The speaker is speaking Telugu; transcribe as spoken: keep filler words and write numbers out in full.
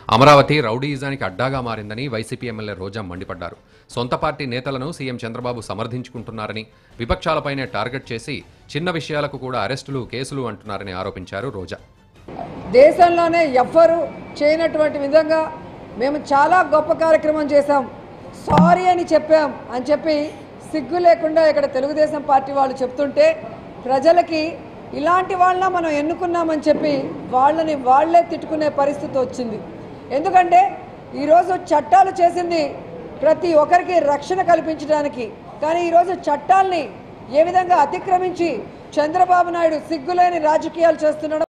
అమరావతి రౌడీయిజానికి అడ్డాగా మారిందని వైసీపీ ఎమ్మెల్యే రోజా మండిపడ్డారు. సొంత పార్టీ నేతలను సీఎం చంద్రబాబు సమర్థించుకుంటున్నారని, విపక్షాలపైనే టార్గెట్ చేసి చిన్న విషయాలకు కూడా అరెస్టులు, కేసులు అంటున్నారని ఆరోపించారు రోజా. దేశంలోనే ఎవ్వరూ చేయనటువంటి విధంగా మేము చాలా గొప్ప కార్యక్రమం చేశాం, సారీ అని చెప్పాం అని చెప్పి సిగ్గు లేకుండా ఇక్కడ తెలుగుదేశం పార్టీ వాళ్ళు చెప్తుంటే ప్రజలకి ఇలాంటి వాళ్ళ మనం ఎన్నుకున్నామని చెప్పి వాళ్ళని వాళ్లే తిట్టుకునే పరిస్థితి వచ్చింది. ఎందుకంటే ఈరోజు చట్టాలు చేసింది ప్రతి ఒక్కరికి రక్షణ కల్పించడానికి, కానీ ఈరోజు చట్టాల్ని ఏ విధంగా అతిక్రమించి చంద్రబాబు నాయుడు సిగ్గులేని రాజకీయాలు చేస్తున్నాడు.